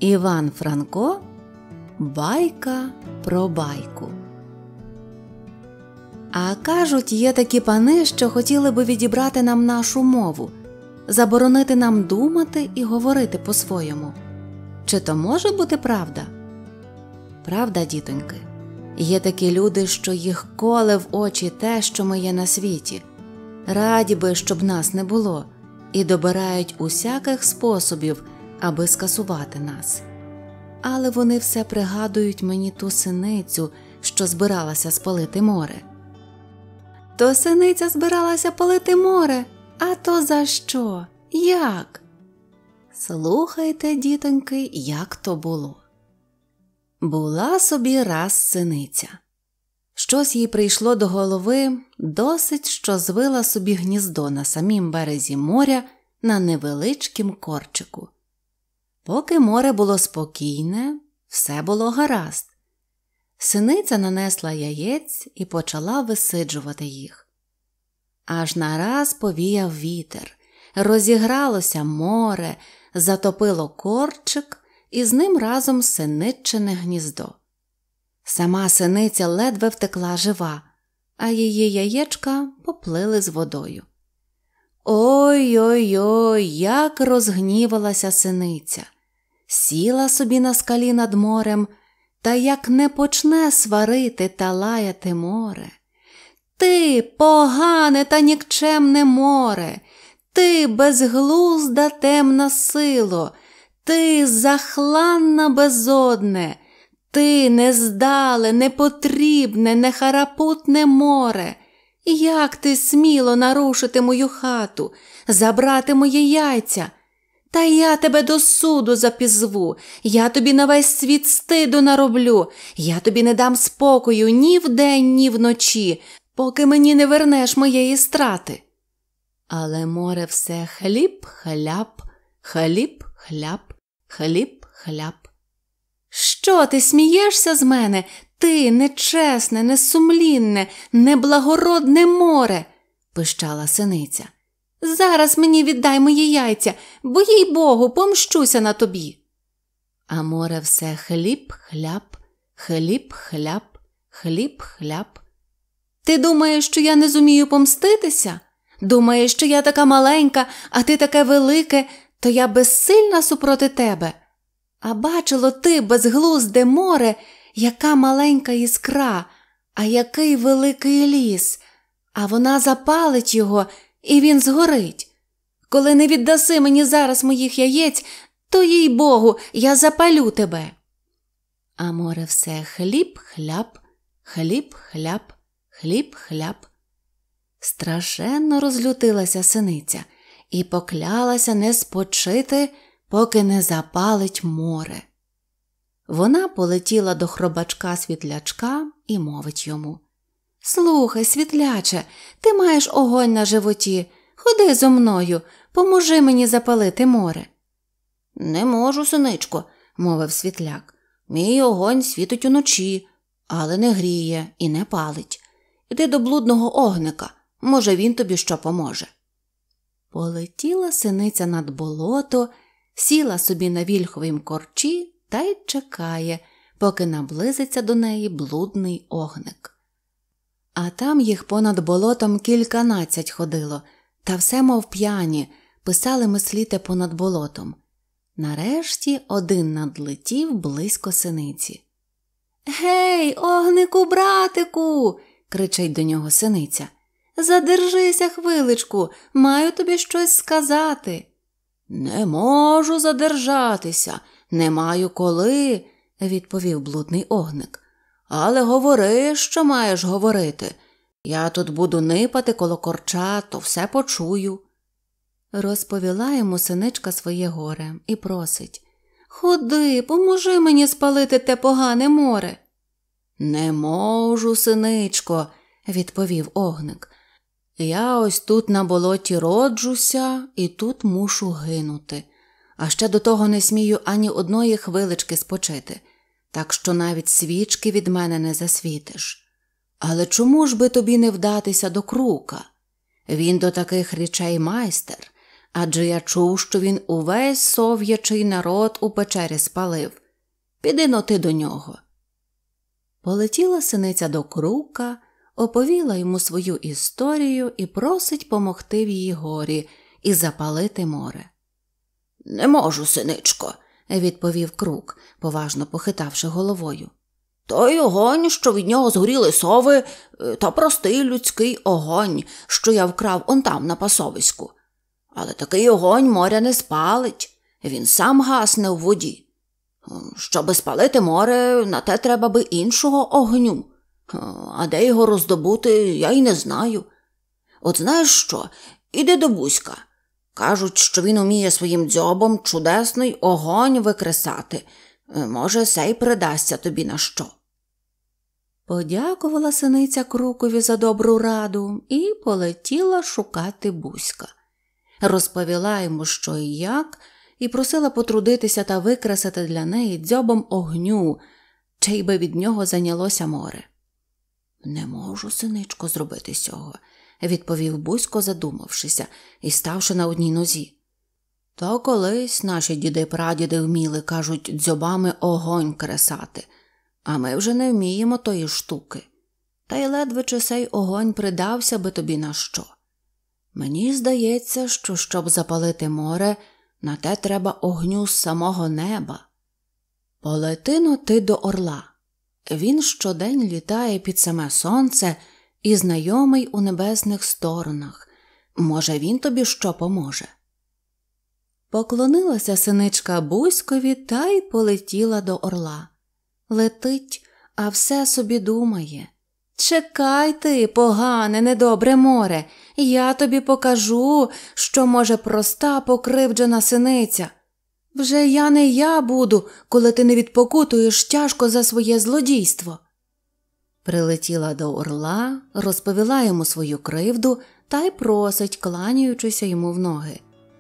Іван Франко. Байка про байку. А кажуть, є такі пани, що хотіли би відібрати нам нашу мову, заборонити нам думати і говорити по-своєму. Чи то може бути правда? Правда, дітоньки. Є такі люди, що їх коле в очі те, що ми є на світі. Раді би, щоб нас не було, і добирають усяких способів, аби скасувати нас. Але вони все пригадують мені ту синицю, що збиралася спалити море. То синиця збиралася палити море, а то за що? Як? Слухайте, дітоньки, як то було. Була собі раз синиця. Щось їй прийшло до голови, досить, що звила собі гніздо на самім березі моря на невеличкім корчику. Поки море було спокійне, все було гаразд. Синиця нанесла яєць і почала висиджувати їх. Аж нараз повіяв вітер, розігралося море, затопило корчик і з ним разом синиччине гніздо. Сама синиця ледве втекла жива, а її яєчка поплили з водою. Ой-ой-ой, як розгнівалася синиця! Сіла собі на скалі над морем, та як не почне сварити та лаяти море. Ти, погане та нікчемне море! Ти, безглузда темна сило! Ти, захланна безодне! Ти, нездале, непотрібне, нехарапутне море! Як ти сміло нарушити мою хату, забрати мої яйця? Та я тебе до суду запізву, я тобі на весь світ стиду нароблю, я тобі не дам спокою ні вдень, ні вночі, поки мені не вернеш моєї страти. Але море все хліб-хляб, хліб-хляб, хліб-хляб. Що ти смієшся з мене, ти нечесне, несумлінне, неблагородне море? Пищала синиця. Зараз мені віддай мої яйця, бо, їй-богу, помщуся на тобі. А море все хліб-хляб, хліб-хляб, хліб-хляб. Ти думаєш, що я не зумію помститися? Думаєш, що я така маленька, а ти таке велике, то я безсильна супроти тебе? А бачило ти, безглузде море, яка маленька іскра, а який великий ліс, а вона запалить його, і він згорить. Коли не віддаси мені зараз моїх яєць, то, їй-богу, я запалю тебе. А море все хліб-хляб, хліб-хляб, хліб-хляб. Страшенно розлютилася синиця і поклялася не спочити, поки не запалить море. Вона полетіла до хробачка-світлячка і мовить йому. Слухай, світляче, ти маєш огонь на животі, ходи зо мною, поможи мені запалити море. Не можу, синичко, мовив світляк, мій огонь світить уночі, але не гріє і не палить. Іди до блудного огника, може він тобі що поможе. Полетіла синиця над болото, сіла собі на вільховім корчі та й чекає, поки наблизиться до неї блудний огник. А там їх понад болотом кільканадцять ходило, та все мов п'яні, писали мисліте понад болотом. Нарешті один надлетів близько синиці. «Гей, огнику, братику!» – кричить до нього синиця. «Задержися хвиличку, маю тобі щось сказати». «Не можу задержатися, не маю коли», – відповів блудний огник. «Але говори, що маєш говорити. Я тут буду нипати коло корча, то все почую». Розповіла йому синичка своє горе і просить. «Ходи, поможи мені спалити те погане море». «Не можу, синичко», – відповів огник. «Я ось тут на болоті роджуся і тут мушу гинути. А ще до того не смію ані одної хвилички спочити. Так що навіть свічки від мене не засвітиш. Але чому ж би тобі не вдатися до Крука? Він до таких речей майстер, адже я чув, що він увесь сов'ячий народ у печері спалив. Піди-но ти до нього». Полетіла синиця до Крука, оповіла йому свою історію і просить помогти в її горі і запалити море. «Не можу, синичко», – відповів Крук, поважно похитавши головою. «Той огонь, що від нього згоріли сови, та простий людський огонь, що я вкрав он там на пасовиську. Але такий огонь моря не спалить, він сам гасне в воді. Щоби спалити море, на те треба би іншого огню. А де його роздобути, я й не знаю. От знаєш що, іди до Бузька. Кажуть, що він уміє своїм дзьобом чудесний огонь викресати. Може, сей придасться тобі на що». Подякувала синиця Крукові за добру раду і полетіла шукати Бузька. Розповіла йому, що і як, і просила потрудитися та викресати для неї дзьобом огню, чий би від нього зайнялося море. «Не можу, синичко, зробити сього», – відповів Бузько, задумавшися і ставши на одній нозі. «То колись наші діди-прадіди вміли, кажуть, дзьобами огонь кресати, а ми вже не вміємо тої штуки. Та й ледве чи сей огонь придався би тобі на що. Мені здається, що щоб запалити море, на те треба огню з самого неба. Полети-но ти до орла. Він щодень літає під саме сонце і знайомий у небесних сторонах. Може, він тобі що поможе?» Поклонилася синичка Бузькові та й полетіла до орла. Летить, а все собі думає: «Чекай ти, погане, недобре море, я тобі покажу, що може проста покривджена синиця. Вже я не я буду, коли ти не відпокутуєш тяжко за своє злодійство». Прилетіла до орла, розповіла йому свою кривду та й просить, кланяючися йому в ноги: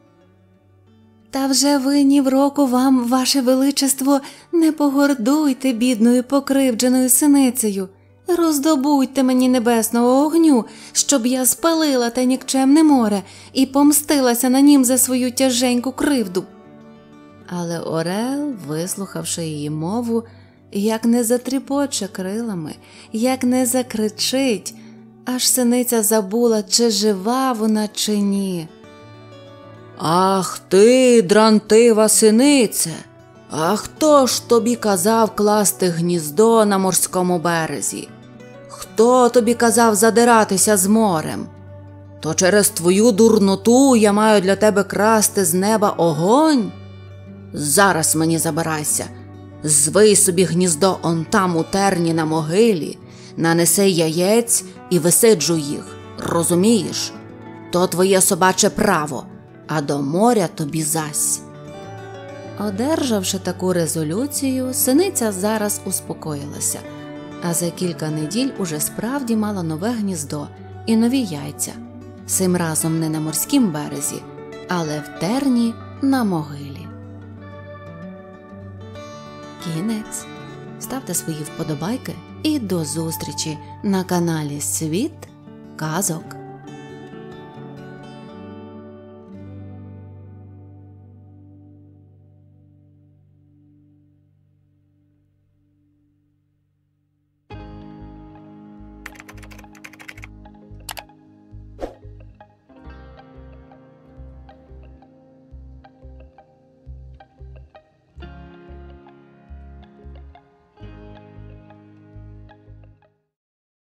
«Та вже ви ні в року вам, ваше величество, не погордуйте бідною покривдженою синицею. Роздобудьте мені небесного огню, щоб я спалила те нікчемне море і помстилася на нім за свою тяженьку кривду». Але орел, вислухавши її мову, як не затріпоче крилами, як не закричить, аж синиця забула, чи жива вона, чи ні. «Ах ти, дрантива синице! А хто ж тобі казав класти гніздо на морському березі? Хто тобі казав задиратися з морем? То через твою дурноту я маю для тебе красти з неба огонь? Зараз мені забирайся, звий собі гніздо он там у терні на могилі, нанеси яєць і висиджуй їх, розумієш? То твоє собаче право, а до моря тобі зась». Одержавши таку резолюцію, синиця зараз успокоїлася, а за кілька неділь уже справді мала нове гніздо і нові яйця, цим разом не на морськім березі, але в терні на могилі. Кінець. Ставте свої вподобайки і до зустрічі на каналі Світ казок.